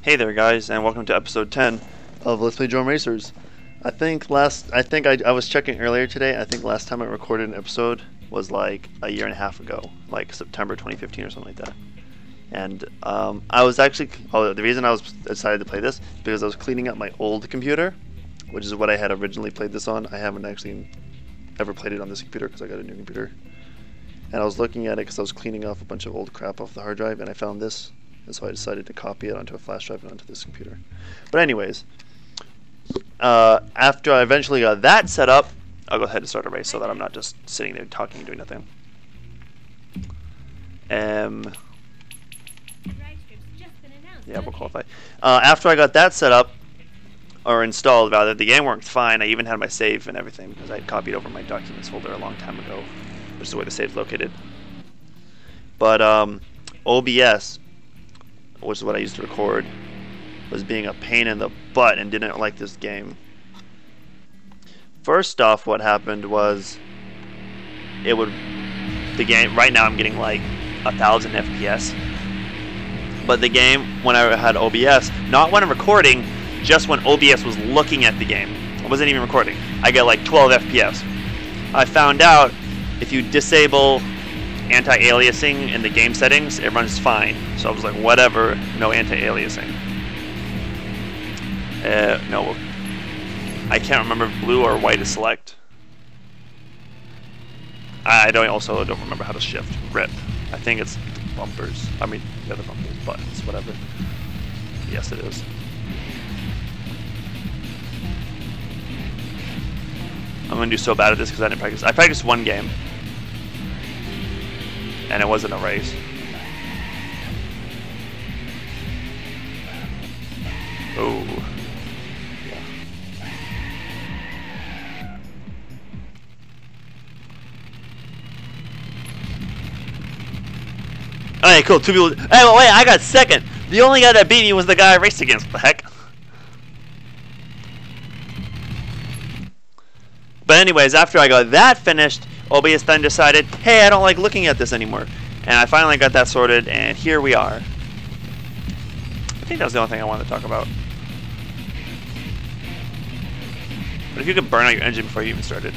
Hey there, guys, and welcome to episode 10 of Let's Play Drome Racers. I was checking earlier today. I think last time I recorded an episode was like a year and a half ago, like September 2015 or something like that. And I was actually, the reason I was decided to play this because I was cleaning up my old computer, which is what I had originally played this on. I haven't actually ever played it on this computer because I got a new computer. And I was looking at it because I was cleaning off a bunch of old crap off the hard drive, and I found this. And so I decided to copy it onto a flash drive and onto this computer. But anyways, after I eventually got that set up, I'll go ahead and start a race so that I'm not just sitting there talking and doing nothing. Yeah, we'll qualify. After I got that set up, or installed rather, the game worked fine. I even had my save and everything because I copied over my documents folder a long time ago, which is where the save's located. But OBS, which is what I used to record, was being a pain in the butt and didn't like this game. First off, what happened was the game, right now I'm getting like 1,000 FPS, but the game, when I had OBS, not when I'm recording, just when OBS was looking at the game, I wasn't even recording, I get like 12 FPS. I found out if you disable anti-aliasing in the game settings, it runs fine. So I was like, whatever, no anti-aliasing. No, I can't remember if blue or white is select. I also don't remember how to shift. RIP. I think it's bumpers. I mean, the other bumpers, buttons, whatever. Yes, it is. I'm gonna do so bad at this because I didn't practice. I practiced one game, and it wasn't a race. Oh. Alright, cool. Two people. Hey, well, wait, I got second. The only guy that beat me was the guy I raced against. What the heck? But anyways, after I got that finished, OBS then decided, hey, I don't like looking at this anymore. And I finally got that sorted, and here we are. I think that was the only thing I wanted to talk about. But if you could burn out your engine before you even started.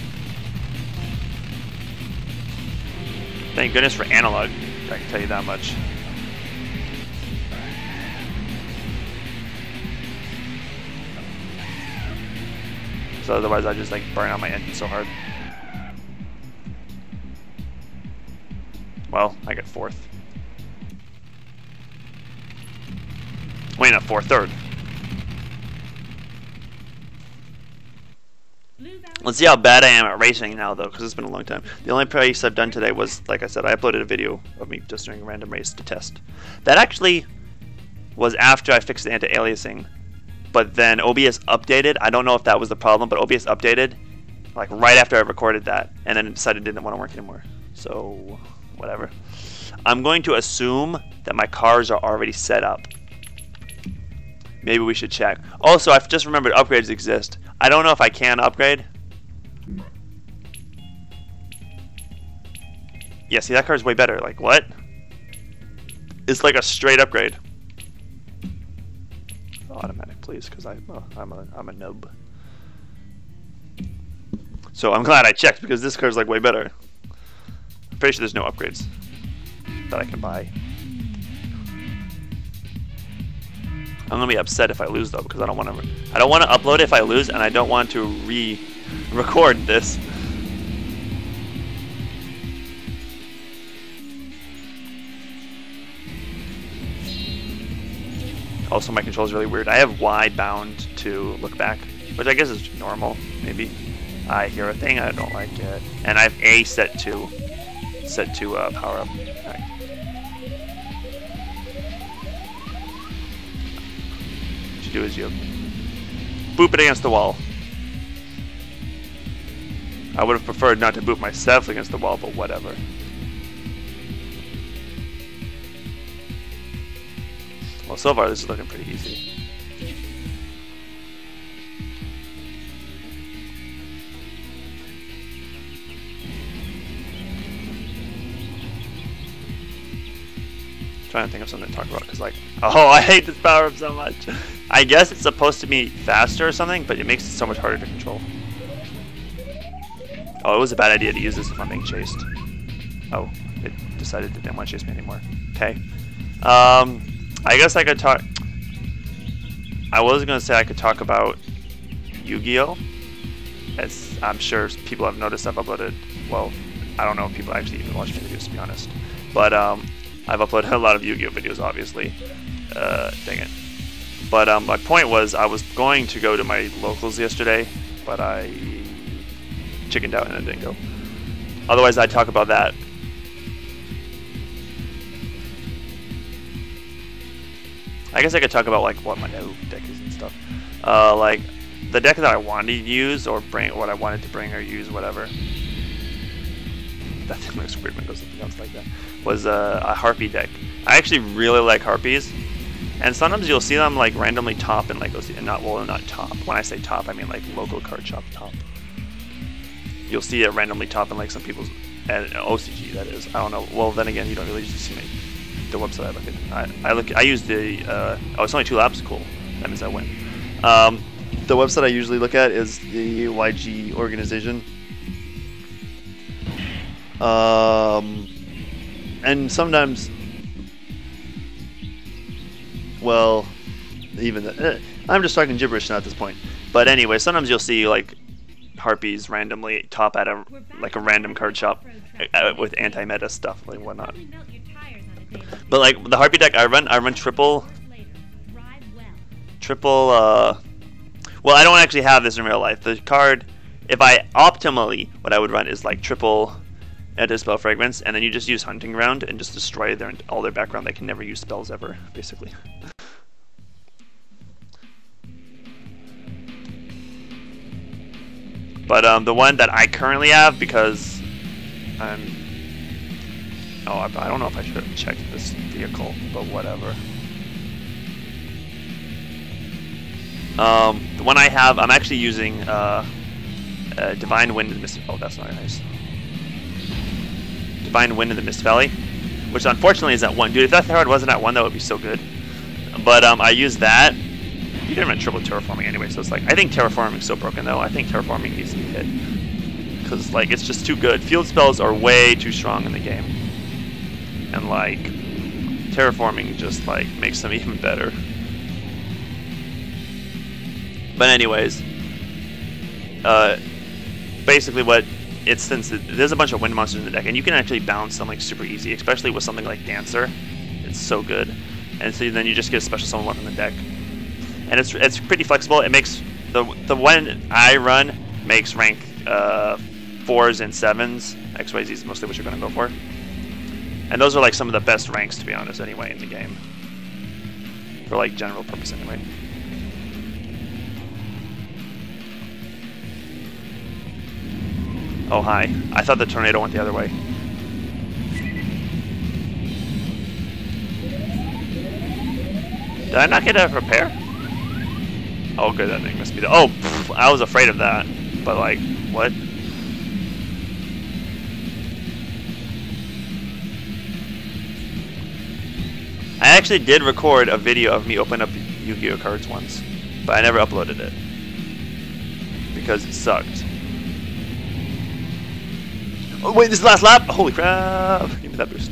Thank goodness for analog, I can tell you that much. So otherwise I'd just like burn out my engine so hard. Well, I got fourth. Wait, not fourth, third. Let's see how bad I am at racing now, though, because it's been a long time. The only race I've done today was, like I said, I uploaded a video of me just doing a random race to test. That actually was after I fixed the anti-aliasing. But then OBS updated. I don't know if that was the problem, but OBS updated like right after I recorded that, and then it decided it didn't want to work anymore. So, whatever. I'm going to assume that my cars are already set up. Maybe we should check. Also, I've just remembered upgrades exist. I don't know if I can upgrade. Yeah, see, that car is way better. Like, what? It's like a straight upgrade. Automatic, please, because I'm a nub. So I'm glad I checked because this car is like way better. I'm pretty sure there's no upgrades that I can buy. I'm gonna be upset if I lose though because I don't want to upload it if I lose, and I don't want to re-record this. Also, my control is really weird. I have Y bound to look back, which I guess is normal, maybe. I hear a thing, I don't like it. And I have A set to power up. Right. What you do is you boop it against the wall. I would have preferred not to boop myself against the wall, but whatever. Well, so far this is looking pretty easy. trying to think of something to talk about because, like, oh, I hate this power up so much. I guess it's supposed to be faster or something, but it makes it so much harder to control. Oh, it was a bad idea to use this if I'm being chased. Oh, it decided it didn't want to chase me anymore. Okay. I guess I could talk. I was gonna say I could talk about Yu-Gi-Oh! As I'm sure people have noticed, I've uploaded. Well, I don't know if people actually even watch my videos, to be honest. But I've uploaded a lot of Yu-Gi-Oh! Videos, obviously. Dang it. But my point was, I was going to go to my locals yesterday, but I chickened out and I didn't go. Otherwise, I'd talk about that. I guess I could talk about like what my new deck is and stuff. Like the deck that I wanted to use or bring, what I wanted to bring or use, whatever. That thing looks weird when it goes like that. Was a harpy deck. I actually really like harpies, and sometimes you'll see them like randomly top in like not top. When I say top, I mean like local card shop top. You'll see it randomly top in like some people's OCG, that is. I don't know. Well, then again, you don't really see the website I look at. I use the oh, it's only 2 laps. Cool. That means I win. The website I usually look at is the YG organization. And sometimes, well, even I'm just talking gibberish now at this point. But anyway, sometimes you'll see like harpies randomly top at a random card shop with anti-meta stuff and whatnot. But like the harpy deck I run triple. Well, I don't actually have this in real life. The card, if I optimally, what I would run is like triple Dispel Fragments, and then you just use Hunting Ground and just destroy all their background. They can never use spells ever, basically. But the one that I currently have, because I'm... Oh, I don't know if I should have checked this vehicle, but whatever. The one I have, I'm actually using Divine Wind and Mist. Oh, that's not nice. Divine Wind in the Mist Valley, which unfortunately is at 1. Dude, if that card wasn't at 1, that would be so good. But I use that. You can run triple Terraforming anyway, so it's like, I think Terraforming's so broken though. I think Terraforming needs to be hit. Because like, it's just too good. Field spells are way too strong in the game. And like, Terraforming just like makes them even better. But anyways, basically what it's, since there's a bunch of wind monsters in the deck, and you can actually bounce them like super easy, especially with something like Dancer. It's so good. And so then you just get a special summon one from the deck. And it's pretty flexible. It makes the one I run makes rank 4s and 7s. XYZ is mostly what you're gonna go for. And those are like some of the best ranks, to be honest, anyway, in the game. For like general purpose anyway. Oh, hi. I thought the tornado went the other way. Did I not get a repair? Oh, good, that thing must be the... Oh, pff, I was afraid of that. But, like, what? I actually did record a video of me opening up Yu-Gi-Oh! Cards once. But I never uploaded it. Because it sucked. Oh wait, this is the last lap? Holy crap! Give me that boost.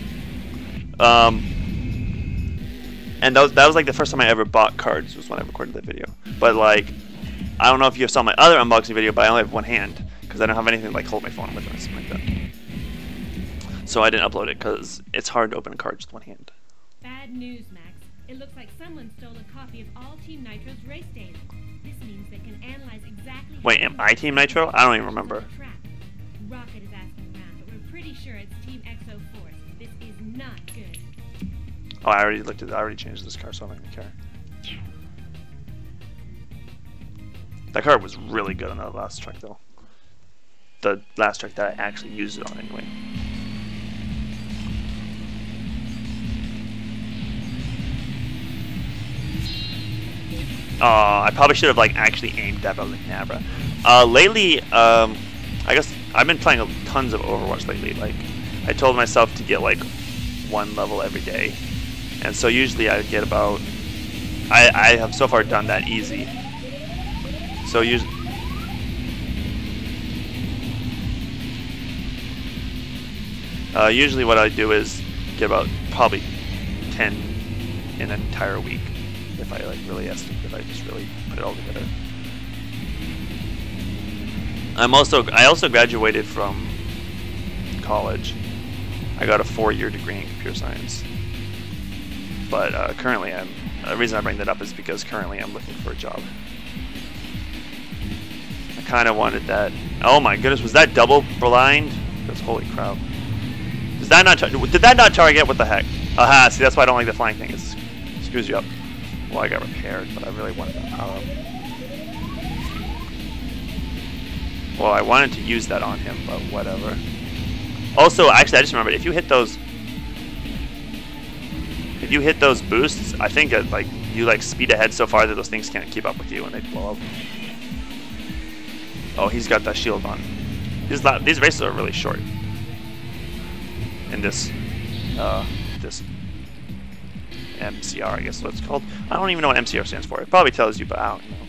And that was like the first time I ever bought cards, was when I recorded that video. But like, I don't know if you saw my other unboxing video, but I only have one hand because I don't have anything to like hold my phone with or something like that. So I didn't upload it because it's hard to open a card with one hand. Bad news, Max. It looks like someone stole a copy of all Team Nitro's race data. This means they can analyze exactly. Wait, am I Team Nitro? I don't even remember. Rocket is asking around, but we're pretty sure it's Team Exo Force. This is not good. Oh, I already looked at it. I already changed this card, so I don't even care. That card was really good on the last track, though. The last track that I actually used it on, anyway. I probably should have like actually aimed at Nabra. Lately, I guess I've been playing tons of Overwatch lately. Like, I told myself to get like one level every day. And so usually I get about, I have so far done that easy. So usually what I do is get about probably 10 in an entire week, if I like really estimate, if I just really put it all together. I also graduated from college. I got a 4-year degree in computer science. But currently the reason I bring that up is because currently I'm looking for a job. I kind of wanted that. Oh my goodness, was that double blind? That's holy crap. Did that not target? What the heck? Aha, see, that's why I don't like the flying thing. It screws you up. Well, I got repaired, but I really wanted that power up. Well, I wanted to use that on him, but whatever. Also, actually, I just remembered, if you hit those boosts, I think that, like, you like speed ahead so far that those things can't keep up with you and they blow up. Oh, he's got that shield on. These races are really short. In this MCR, I guess what it's called. I don't even know what MCR stands for. It probably tells you, but I don't know.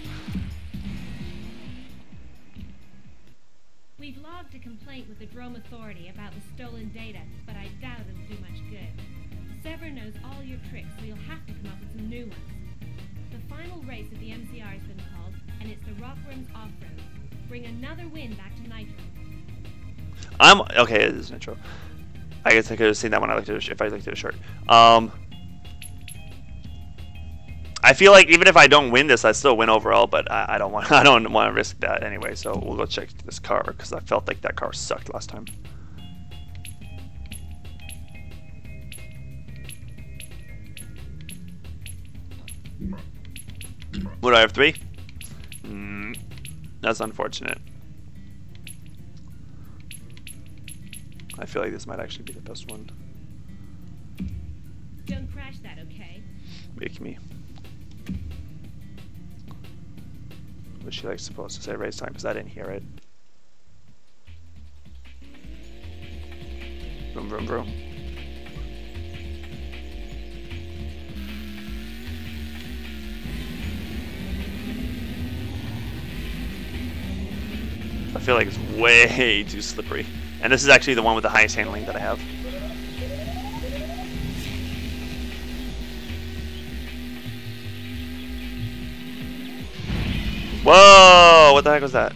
We've logged a complaint with the Drome Authority about the stolen data, but I doubt it'll do much good. Sever knows all your tricks, so you'll have to come up with some new ones. The final race of the MCR has been called, and it's the Rockworms Off-Road. Bring another win back to Nitro. Okay, it is Nitro. I guess I could have seen that when I looked at it, if I looked at a shirt. I feel like even if I don't win this, I still win overall, but I don't want to risk that anyway. So we'll go check this car because I felt like that car sucked last time. Would I have 3? That's unfortunate. I feel like this might actually be the best one. Don't crash that, okay? Make me. Was she like supposed to say race time? Because I didn't hear it. Vroom, vroom, vroom. I feel like it's way too slippery. And this is actually the one with the highest handling that I have. Whoa! What the heck was that?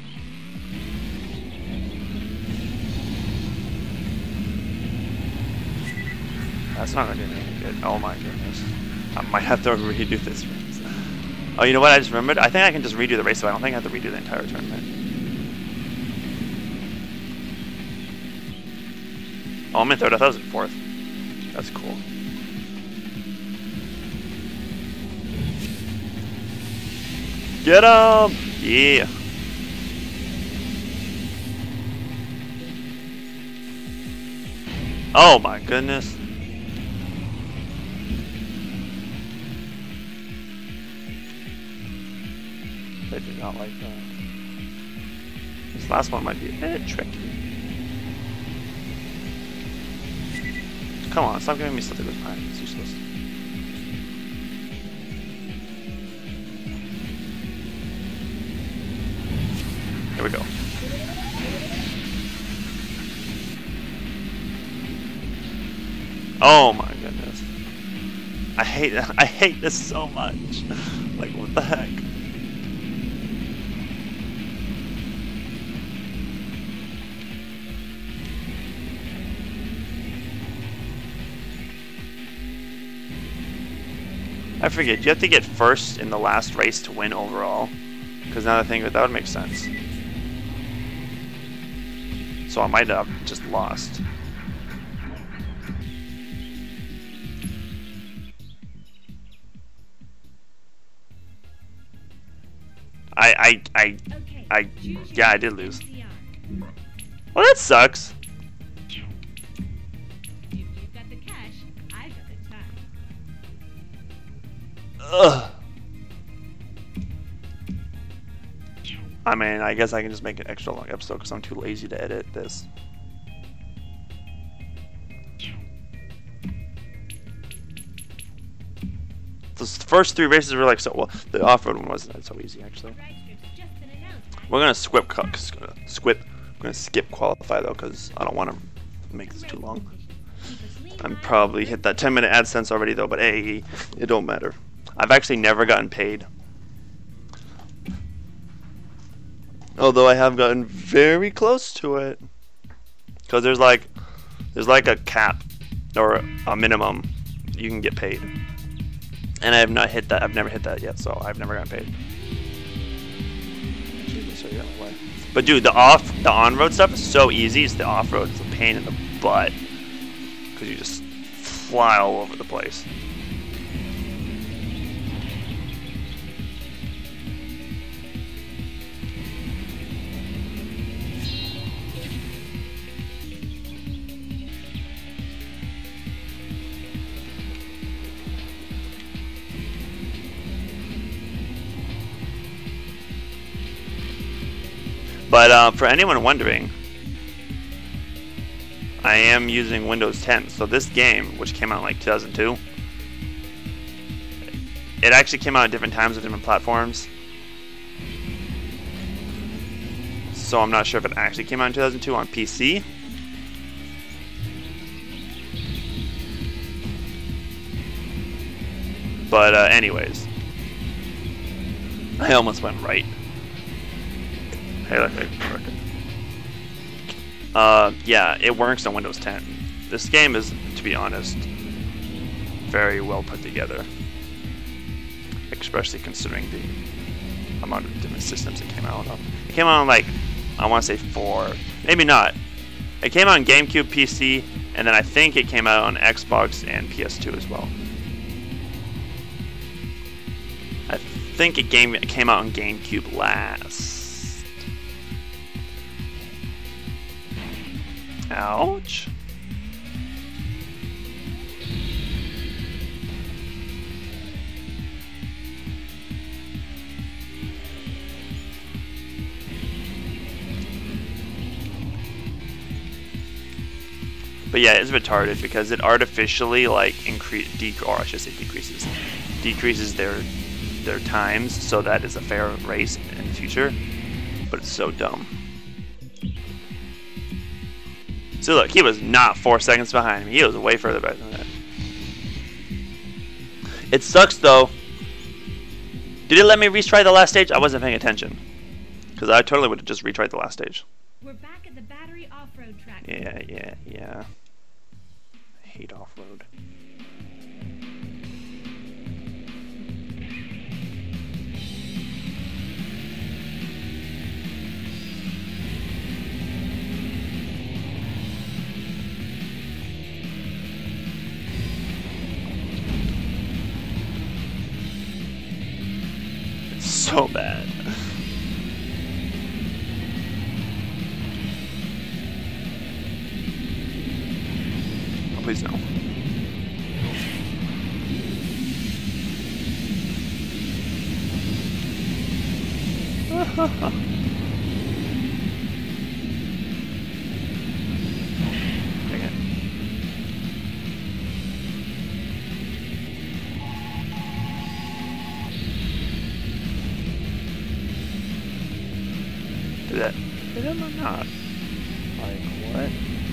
That's not gonna do anything good. Oh my goodness. I might have to redo this race. Oh, you know what I just remembered? I think I can just redo the race, so I don't think I have to redo the entire tournament. Oh, I'm in 3rd. I thought I was in 4th. That's cool. Get him! Yeah. Oh my goodness. They do not like that. This last one might be a bit tricky. Come on, stop giving me stuff that goes behind. It's useless. Here we go. Oh my goodness. I hate this so much. Like, what the heck? I forget, you have to get first in the last race to win overall. Because now I think that would make sense. So I might have just lost. Yeah, I did lose. Well, that sucks. You've got the cash, I've got the time. Ugh. I mean, I guess I can just make an extra long episode because I'm too lazy to edit this. first 3 races were like so. Well, the off-road one wasn't so easy actually. We're gonna skip qualify though, because I don't want to make this too long. I'm probably hit that 10-minute AdSense already though, but hey, it don't matter. I've actually never gotten paid. Although I have gotten very close to it. Because there's like a cap or a minimum you can get paid. And I have not hit that. I've never hit that yet, so I've never gotten paid. But dude, the on-road stuff is so easy. It's the off-road. It's a pain in the butt. Because you just fly all over the place. But for anyone wondering, I am using Windows 10. So this game, which came out in like 2002, it actually came out at different times on different platforms. So I'm not sure if it actually came out in 2002 on PC. But anyways, I almost went right. Hey, look, yeah, it works on Windows 10. This game is, to be honest, very well put together, especially considering the amount of different systems it came out on. It came out on like, I want to say 4, maybe not. It came out on GameCube, PC, and then I think it came out on Xbox and PS2 as well. I think it came out on GameCube last. Ouch. But yeah, it's retarded because it artificially like decreases their times so that it's a fair race in the future. But it's so dumb. So look, he was not 4 seconds behind me. He was way further back than that. It sucks though. Did it let me retry the last stage? I wasn't paying attention. Because I totally would have just retried the last stage. We're back at the battery off-road track. Yeah. I hate off-road. So bad. Oh, please no. Dang it. Did that hit him or not? Like, what?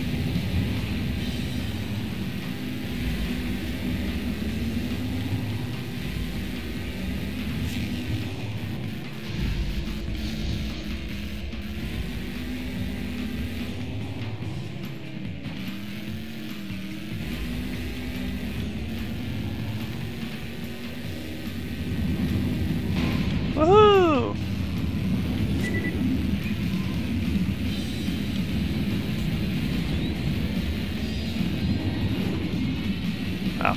Woohoo! Oh.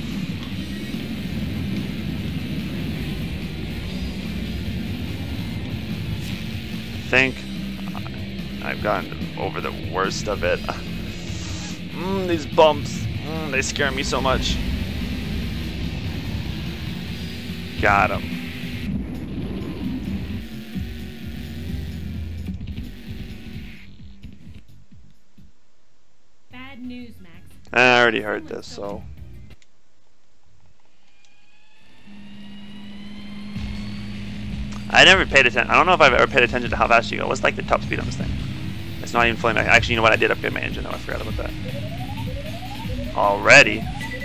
I think I've gotten over the worst of it. These bumps, they scare me so much. Got him. Bad news, Max. I already heard this, so. I never paid attention. I don't know if I've ever paid attention to how fast you go. What's like the top speed on this thing? It's not even fully max. Actually, you know what? I did upgrade my engine though. I forgot about that. Already?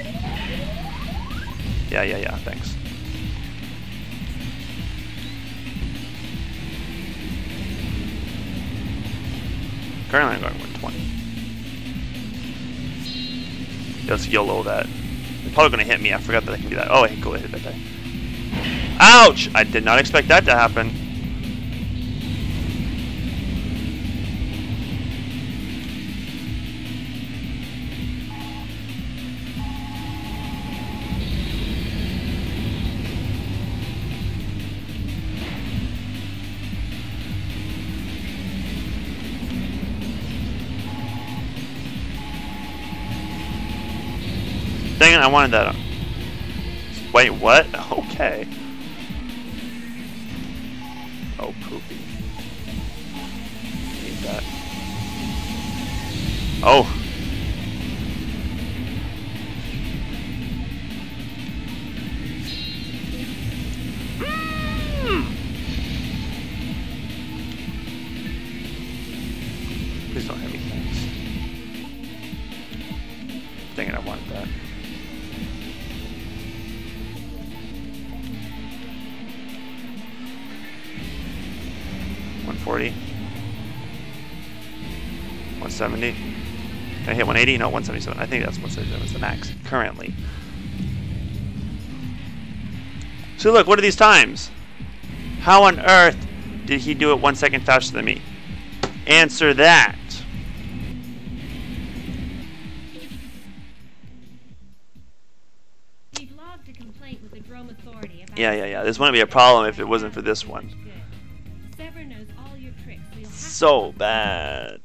Yeah. Thanks. Currently, I'm going 120. Just YOLO that. They're probably going to hit me. I forgot that I can do that. Oh, hey, cool. I hit that guy. Ouch! I did not expect that to happen. Dang it, I wanted that. Wait, what? Okay. Oh, poopy. Need that. Oh. Please don't hit me, thanks. Dang it, I wanted that. $140. $170. Can I hit 180? No, 177. I think that's 177 is the max currently. So look, what are these times? How on earth did he do it 1 second faster than me? Answer that. We've logged a complaint with the Drome Authority about Yeah. This wouldn't be a problem if it wasn't for this one. Sever knows all your tricks, so you'll have So bad.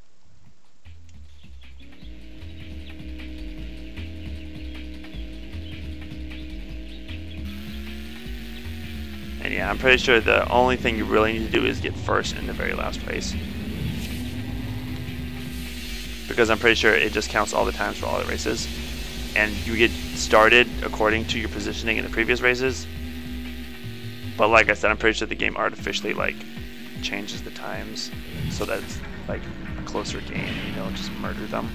And yeah, I'm pretty sure the only thing you really need to do is get first in the very last race. Because I'm pretty sure it just counts all the times for all the races. And you get started according to your positioning in the previous races. But like I said, I'm pretty sure the game artificially like changes the times so that it's like a closer game. You don't just murder them.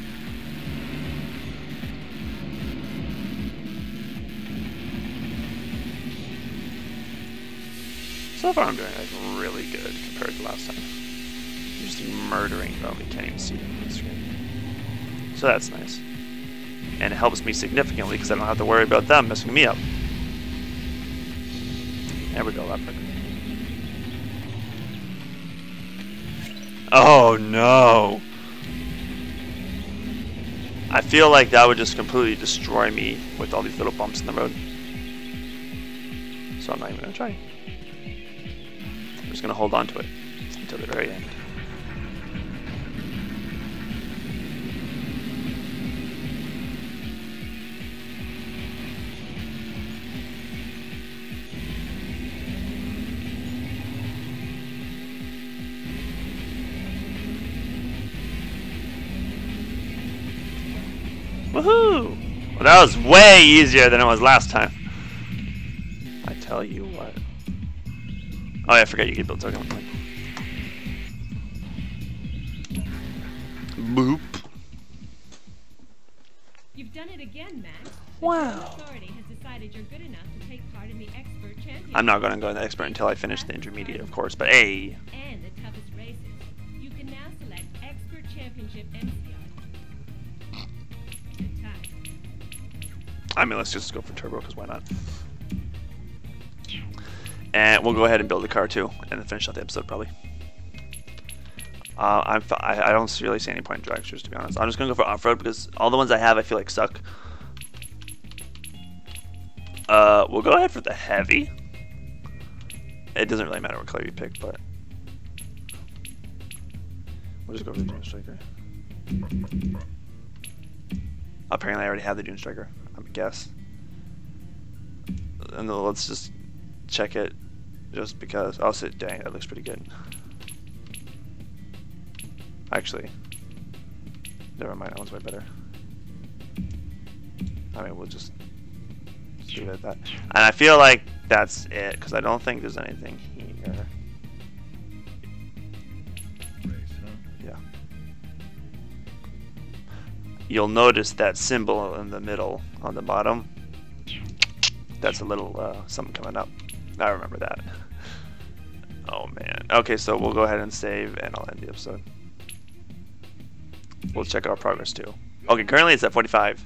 So far I'm doing like really good compared to last time. I'm just murdering them. You can't even see them on the screen. So that's nice. And it helps me significantly because I don't have to worry about them messing me up. There we go, that quicker. Oh no! I feel like that would just completely destroy me with all these little bumps in the road. So I'm not even gonna try. I'm just gonna hold on to it until the very end. Woohoo! Well, that was way easier than it was last time. I tell you what. Oh, yeah, I forgot you could build token. Boop. You've done it again, Max. Wow. The Authority has decided you're good enough to take part in the Expert Championship. I'm not going to go in the expert until I finish the intermediate, of course, but hey. And the toughest races. You can now select Expert Championship MCR. Good time. I mean, let's just go for turbo, because why not? And we'll go ahead and build the car too, and then finish out the episode probably. I don't really see any point in dragsters, to be honest. I'm just gonna go for off-road because all the ones I have I feel like suck. We'll go ahead for the heavy. It doesn't really matter what color you pick, but we'll just go for the Dune Striker. Apparently, I already have the Dune Striker. I guess. And then let's just check it, just because. Oh, so dang, that looks pretty good. Actually, never mind. That one's way better. I mean, we'll just leave it at that. And I feel like that's it, because I don't think there's anything here. Yeah. You'll notice that symbol in the middle on the bottom. That's a little something coming up. I remember that. Oh man. Okay, so we'll go ahead and save, and I'll end the episode. We'll check our progress too. Okay, currently it's at 45.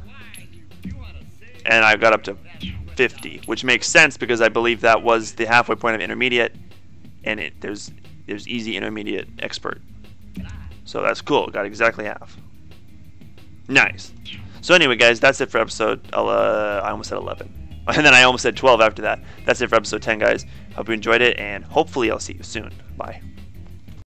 And I got up to 50, which makes sense because I believe that was the halfway point of intermediate, and there's easy, intermediate, expert. So that's cool. Got exactly half. Nice. So anyway, guys, that's it for episode. I almost said 11, and then I almost said 12 after that. That's it for episode 10, guys. Hope you enjoyed it, and hopefully I'll see you soon. Bye.